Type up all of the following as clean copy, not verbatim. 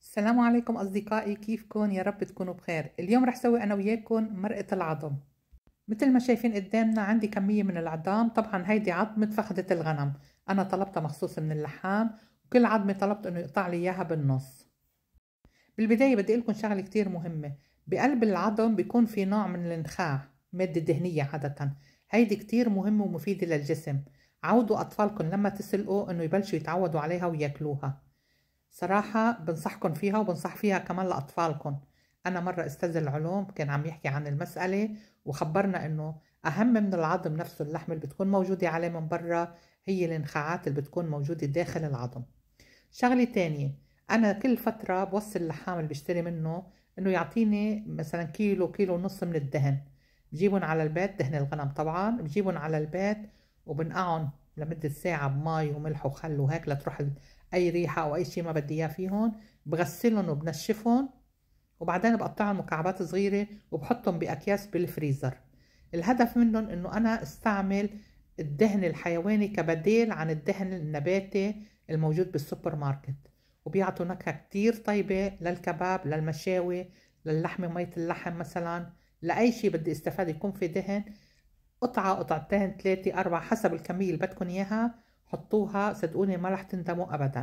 السلام عليكم أصدقائي، كيفكن؟ يا رب تكونوا بخير. اليوم رح سوي أنا وياكم مرقة العظم. مثل ما شايفين قدامنا عندي كمية من العظام. طبعا هيدي عظمة فخدة الغنم، أنا طلبتها مخصوص من اللحام، وكل عظمة طلبت إنه يقطع لي إياها بالنص. بالبداية بدي أقول لكم شغلة كتير مهمة. بقلب العظم بيكون في نوع من النخاع، مادة دهنية عادة. هيدي كتير مهمة ومفيدة للجسم. عودوا أطفالكم لما تسلقوا إنه يبلشوا يتعودوا عليها وياكلوها. صراحة بنصحكم فيها وبنصح فيها كمان لأطفالكم. أنا مرة أستاذ العلوم كان عم يحكي عن المسألة وخبرنا إنه أهم من العظم نفسه، اللحم اللي بتكون موجودة عليه من برا هي الانخاعات اللي بتكون موجودة داخل العظم. شغلة تانية، أنا كل فترة بوصي اللحام اللي بشتري منه إنه يعطيني مثلا كيلو كيلو ونص من الدهن. بجيبهم على البيت، دهن الغنم طبعا، بجيبهم على البيت وبنقعهم لمدة ساعة بمي وملح وخل وهيك لتروح أي ريحة أو أي شيء ما بدي إياه فيهم. بغسلهم وبنشفهم وبعدين بقطعهم مكعبات صغيرة وبحطهم بأكياس بالفريزر. الهدف منهم إنه أنا استعمل الدهن الحيواني كبديل عن الدهن النباتي الموجود بالسوبر ماركت، وبيعطوا نكهة كتير طيبة للكباب، للمشاوي، للحمة، مية اللحم مثلا، لأي شيء بدي استفاد يكون في دهن. قطعة، قطعتين، ثلاثة، أربعة، حسب الكمية اللي بدكن إياها حطوها، صدقوني ما رح تندموا أبدا.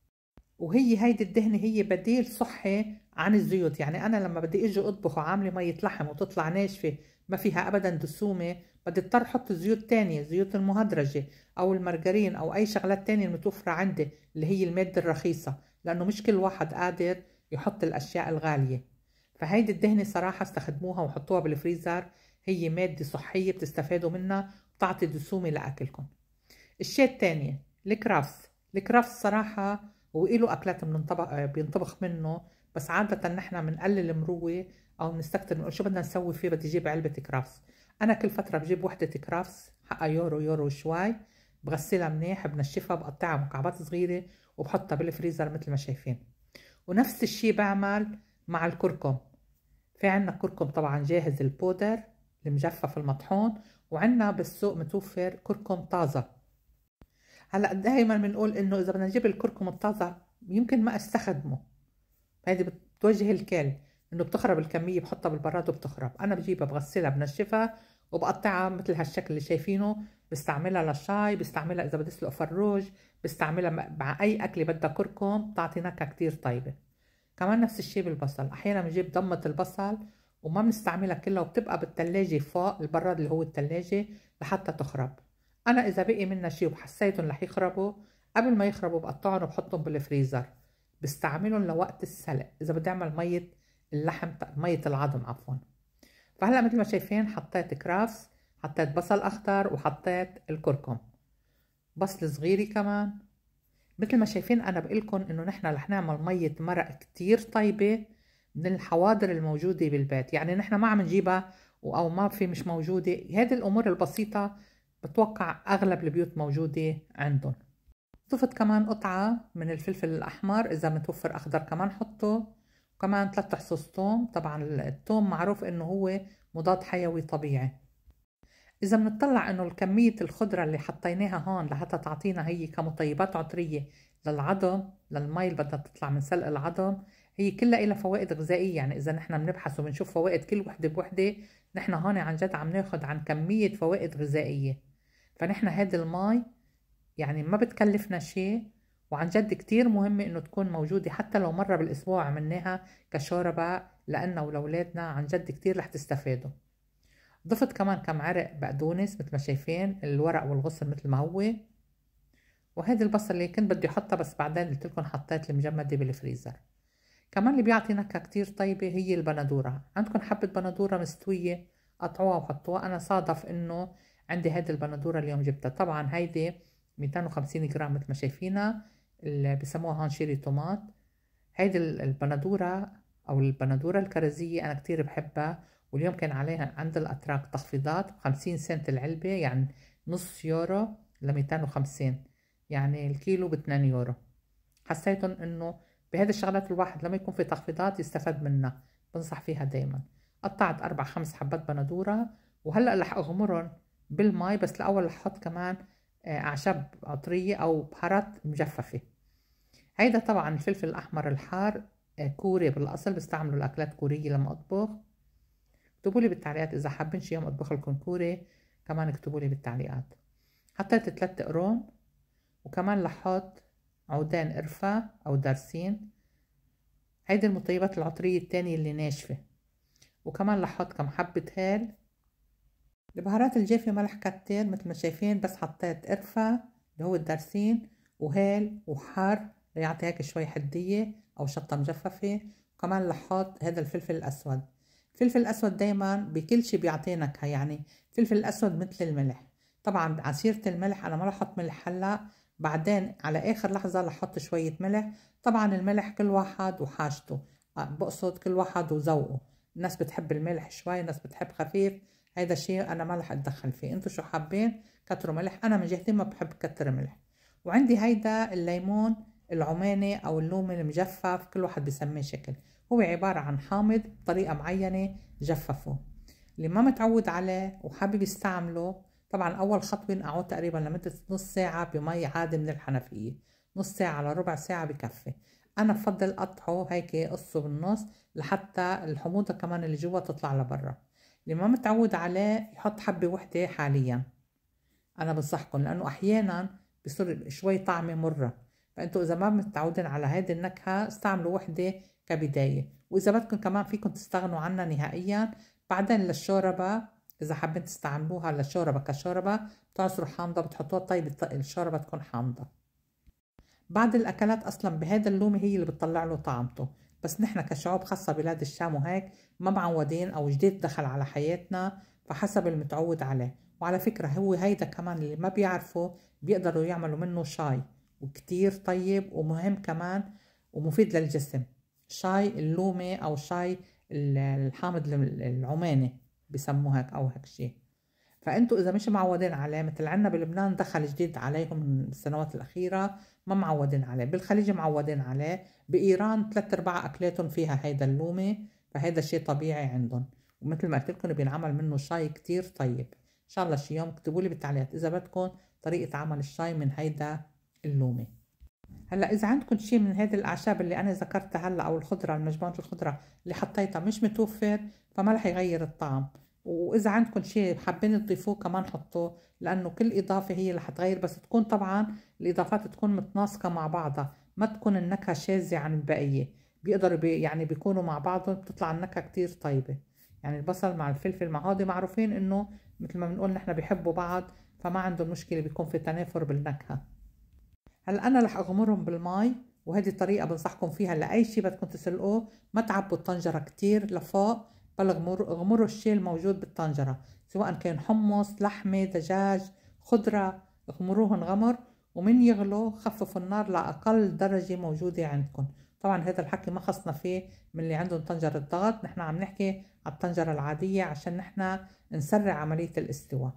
وهي هيدي الدهنة هي بديل صحي عن الزيوت. يعني أنا لما بدي إجي أطبخ وعاملة مية لحم وتطلع ناشفة ما فيها أبدا دسومة، بدي اضطر أحط زيوت تانية، زيوت المهدرجة أو المارجرين أو أي شغلات تانية المتوفرة عندي اللي هي المادة الرخيصة، لأنه مش كل واحد قادر يحط الأشياء الغالية. فهيدي الدهنة صراحة استخدموها وحطوها بالفريزر، هي مادة صحية بتستفادوا منها وبتعطي دسومة لأكلكم. الشيء الثاني الكرافس. الكرافس صراحة وإله أكلات بينطبخ منه، بس عادة نحن بنقلل مروة أو بنستكتر، بنقول شو بدنا نسوي فيه، بدي أجيب علبة كرافس. أنا كل فترة بجيب وحدة كرافس حقها يورو يورو شوي، بغسلها منيح، بنشفها، بقطعها مكعبات صغيرة وبحطها بالفريزر مثل ما شايفين. ونفس الشيء بعمل مع الكركم. في عنا كركم طبعا جاهز البودر المجفف المطحون، وعنا بالسوق متوفر كركم طازة. هلا دائما بنقول انه اذا بدنا نجيب الكركم الطازه يمكن ما استخدمه، هذه بتوجه الكل انه بتخرب الكميه، بحطها بالبراد وبتخرب. انا بجيبها بغسلها بنشفها وبقطعها مثل هالشكل اللي شايفينه. بستعملها للشاي، بستعملها اذا بدي اسلق فروج، بستعملها مع اي اكله بدها كركم، بتعطي نكهه كتير طيبه. كمان نفس الشيء بالبصل، احيانا بنجيب ضمة البصل وما بنستعملها كلها وبتبقى بالثلاجه فوق البراد اللي هو الثلاجه لحتى تخرب. انا اذا بقي منها شيء وحسيتهم رح يخربوا، قبل ما يخربوا بقطعهم وبحطهم بالفريزر، بستعملهم لوقت السلق اذا بدي اعمل ميه اللحم، ميه العظم عفوا. فهلا مثل ما شايفين حطيت كرافس، حطيت بصل اخضر، وحطيت الكركم، بصل صغيرة كمان. مثل ما شايفين انا بقولكم انه نحن رح نعمل مية مرق كتير طيبة من الحواضر الموجودة بالبيت. يعني نحن ما عم نجيبها او ما في مش موجودة، هذه الامور البسيطة بتوقع اغلب البيوت موجودة عندهم. ضفت كمان قطعة من الفلفل الاحمر، اذا متوفر اخضر كمان حطه، وكمان 3 حصص ثوم. طبعا الثوم معروف انه هو مضاد حيوي طبيعي. إذا بنطلع إنه كمية الخضرة اللي حطيناها هون لحتى تعطينا هي كمطيبات عطرية للعظم، للمي اللي بدها تطلع من سلق العظم، هي كلها إلها فوائد غذائية. يعني إذا نحن بنبحث وبنشوف فوائد كل وحدة بوحدة، نحن هون عن جد عم ناخد عن كمية فوائد غذائية. فنحن هيدي المي يعني ما بتكلفنا شيء، وعن جد كتير مهمة إنه تكون موجودة حتى لو مرة بالأسبوع عملناها كشوربة لأنه ولأولادنا، عن جد كتير رح تستفادوا. ضفت كمان كم عرق بقدونس مثل ما شايفين، الورق والغصن مثل ما هو. وهذا البصل اللي كنت بدي احطها بس بعدين قلت لكم حطيت المجمدة بالفريزر. كمان اللي بيعطي نكهة كتير طيبة هي البندورة. عندكم حبة بندورة مستوية قطعوها وحطوها. انا صادف انه عندي هيدي البندورة اليوم جبتها. طبعا هيدي 250 جرام مثل ما شايفينها، اللي بسموها هون شيري طماط. هيدي البندورة أو البندورة الكرزية أنا كتير بحبها، واليوم كان عليها عند الأتراك تخفيضات ب50 سنت العلبة، يعني نص يورو ل250، يعني الكيلو ب2 يورو. حسيتن إنه بهذه الشغلات الواحد لما يكون في تخفيضات يستفاد منها، بنصح فيها دايما. قطعت 4-5 حبات بندورة، وهلأ رح أغمرهم بالماء، بس الأول رح أحط كمان أعشاب عطرية أو بهارات مجففة. هيدا طبعا الفلفل الأحمر الحار كوري بالأصل، بستعملوا الأكلات كورية لما أطبخ. اكتبوا لي بالتعليقات إذا حابين شي يوم أطبخ لكم كوري، كمان اكتبوا لي بالتعليقات. حطيت 3 قرون، وكمان لحط عودين قرفة أو دارسين، هيدي المطيبات العطرية التانية اللي ناشفة، وكمان لحط كم حبة هيل. البهارات الجافة ملح كتير مثل ما شايفين، بس حطيت قرفة اللي هو الدارسين وهيل وحار ليعطي هيك شوي حدية أو شطة مجففة، وكمان لحط هذا الفلفل الأسود. الفلفل الأسود دايما بكل شي بيعطي نكهة، يعني الفلفل الأسود مثل الملح. طبعا عصيرة الملح أنا ما رح أحط ملح هلا، بعدين على آخر لحظة رح أحط شوية ملح. طبعا الملح كل واحد وحاجته، بقصد كل واحد وذوقه. الناس بتحب الملح شوي، الناس بتحب خفيف، هيدا الشيء انا ما رح اتدخل فيه. انتو شو حابين كتروا ملح، انا من جهتي ما بحب كتر ملح. وعندي هيدا الليمون العماني او اللومي المجفف، كل واحد بسميه شكل، هو عبارة عن حامض بطريقة معينة جففه. اللي ما متعود عليه وحابب يستعمله، طبعا اول خطوة نقعه تقريبا لمدة نص ساعة بمي عادي من الحنفية، نص ساعة لربع ساعة بكفي. انا بفضل قطعه هيك قصه بالنص لحتى الحموضة كمان اللي جوا تطلع لبرا. اللي ما متعود عليه يحط حبة وحدة حاليا، أنا بنصحكم، لأنه أحيانا بصير شوي طعمة مرة، فأنتوا إذا ما متعودين على هذه النكهة استعملوا وحدة كبداية، وإذا بدكم كمان فيكم تستغنوا عنها نهائيا. بعدين للشوربة إذا حابين تستعملوها للشوربة كشوربة بتعصروا حامضة بتحطوها، طيب الشوربة تكون حامضة. بعض الأكلات أصلا بهذا اللومي هي اللي بتطلع له طعمته، بس نحن كشعوب خاصة بلاد الشام وهيك ما معودين أو جديد دخل على حياتنا، فحسب المتعود عليه. وعلى فكرة هو هيدا كمان اللي ما بيعرفوا بيقدروا يعملوا منه شاي، وكتير طيب ومهم كمان ومفيد للجسم. شاي اللومي أو شاي الحامض العماني بسموه هيك أو هيك شيء. فانتوا اذا مش معودين عليه، مثل عنا بلبنان دخل جديد عليهم من السنوات الاخيره، ما معودين عليه. بالخليج معودين عليه، بايران 3/4 اكلاتهم فيها هيدا اللومي، فهيدا شيء طبيعي عندهم. ومثل ما قلت لكم بينعمل منه شاي كتير طيب. ان شاء الله شي يوم اكتبوا لي بالتعليقات اذا بدكم طريقه عمل الشاي من هيدا اللومي. هلا اذا عندكم شيء من هذه الاعشاب اللي انا ذكرتها هلا او الخضره، مجموعه الخضره اللي حطيتها مش متوفر، فما رح يغير الطعم. واذا عندكم شيء حابين تضيفوه كمان حطوه، لانه كل اضافه هي اللي حتغير، بس تكون طبعا الاضافات تكون متناسقه مع بعضها، ما تكون النكهه شاذه عن البقيه. بيقدروا يعني بيكونوا مع بعضهم بتطلع النكهه كتير طيبه. يعني البصل مع الفلفل مع هذا معروفين انه مثل ما بنقول نحن بيحبوا بعض، فما عندهم مشكله، بيكون في تنافر بالنكهه. هلا انا رح اغمرهم بالمي، وهذه الطريقه بنصحكم فيها لاي شيء بدكم تسلقوه. ما تعبوا الطنجره كتير لفوق، بل اغمروا الشيء الموجود بالطنجره، سواء كان حمص لحمه دجاج خضره، اغمروهم غمر. ومن يغلوا خففوا النار لاقل درجه موجوده عندكم. طبعا هذا الحكي ما خصنا فيه من اللي عندهم طنجره ضغط، نحن عم نحكي على الطنجره العاديه عشان نحن نسرع عمليه الاستواء.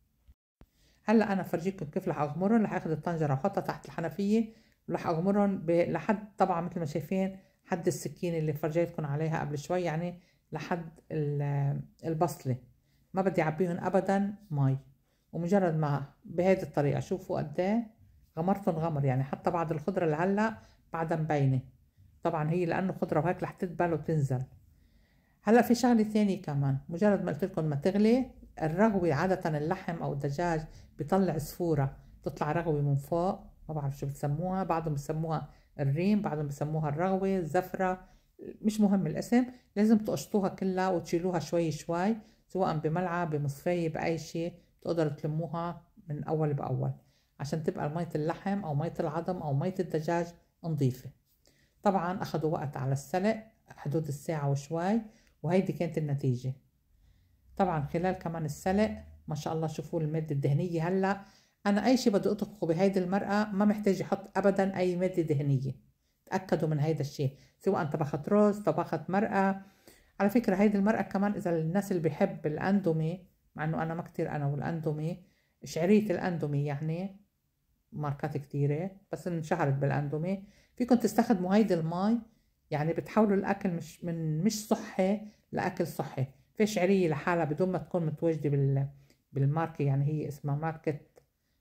هلا انا فرجيكم كيف رح اغمرهم. رح اخذ الطنجره واحطها تحت الحنفيه، ورح اغمرهم لحد طبعا مثل ما شايفين حد السكينه اللي فرجيتكم عليها قبل شوي، يعني لحد البصله. ما بدي اعبيهم ابدا مي. ومجرد ما بهذه الطريقه شوفوا قد ايه غمرتهم غمر، يعني حتى بعض الخضره اللي هلا بعدها مبينه، طبعا هي لانه خضره وهيك رح تدبل وتنزل. هلا في شغله ثانيه كمان، مجرد ما قلت لكم ما تغلي الرغوه، عاده اللحم او الدجاج بيطلع صفوره، بتطلع رغوه من فوق، ما بعرف شو بتسموها، بعضهم بسموها الريم، بعضهم بسموها الرغوه الزفره، مش مهم الاسم. لازم تقشطوها كلها وتشيلوها شوي شوي، سواء بملعقه بمصفايه باي شيء تقدروا تلموها من اول باول، عشان تبقى مية اللحم او مية العظم او مية الدجاج نظيفه. طبعا اخذوا وقت على السلق حدود الساعه وشوي، وهيدي كانت النتيجة. طبعا خلال كمان السلق ما شاء الله شوفوا المادة الدهنية. هلا أنا أي شيء بدي أطبخه بهيدي المرقة ما محتاج أحط أبدا أي مادة دهنية، تأكدوا من هيدا الشيء، سواء طبخت رز طبخت مرقة. على فكرة هيدي المرقة كمان إذا الناس اللي بيحب الأندومي، مع إنه أنا ما كتير أنا والأندومي، شعرية الأندومي يعني ماركات كتيرة بس انشهرت بالأندومي، فيكم تستخدموا هيدي المي. يعني بتحولوا الأكل مش صحي لأكل صحي. في شعرية لحالها بدون ما تكون متواجدة بالماركة، يعني هي اسمها ماركة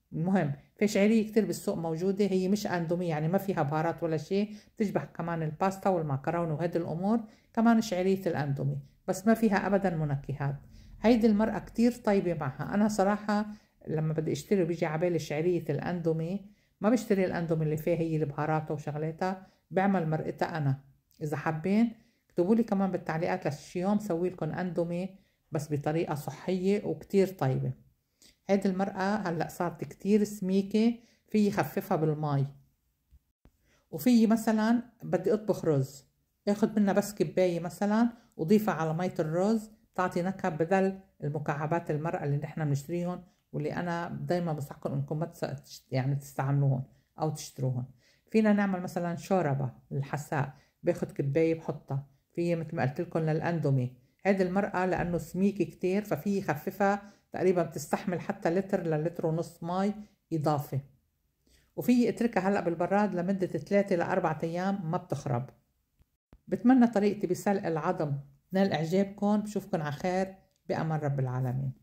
المهم في شعيرية كتير بالسوق موجودة، هي مش أندومي يعني ما فيها بهارات ولا شيء، بتشبه كمان الباستا والمعكرونة وهذه الأمور، كمان شعيرية الأندومي، بس ما فيها أبدا منكهات. هيدي المرأة كتير طيبة معها. أنا صراحة لما بدي اشتري وبيجي عبالي شعيرية الأندومي ما بشتري الأندومي اللي فيها هي البهارات وشغلاتها، بعمل مرقتها أنا. إذا حابين اكتبوا لي كمان بالتعليقات لشي يوم سوي لكم أندومي بس بطريقة صحية وكتير طيبة. هيدي المرقة هلأ صارت كتير سميكة، في خففها بالماء. وفي مثلا بدي اطبخ رز، اخد منها بس كباية مثلا وضيفها على مية الرز، بتعطي نكهة بدل المكعبات المرقة اللي نحنا بنشتريهم، واللي انا دايما بنصحكم انكم ما يعني تستعملوهم او تشتروهم. فينا نعمل مثلا شوربة للحساء، باخد كباية بحطها في مثل ما قلت لكم للاندومي. هيدي المرقة لانه سميكة كتير ففي خففها، تقريبا بتستحمل حتى لتر للتر ونص مي اضافة. وفي اتركها هلأ بالبراد لمدة 3 ل 4 أيام ما بتخرب. بتمنى طريقتي بسلق العظم نال إعجابكم، بشوفكن على خير بأمان رب العالمين.